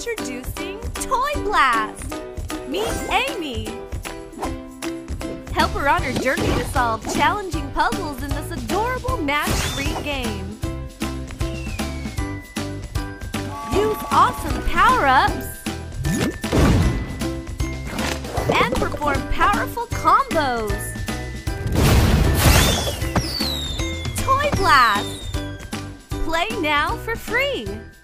Introducing Toy Blast! Meet Amy! Help her on her journey to solve challenging puzzles in this adorable match-free game. Use awesome power-ups and perform powerful combos. Toy Blast! Play now for free!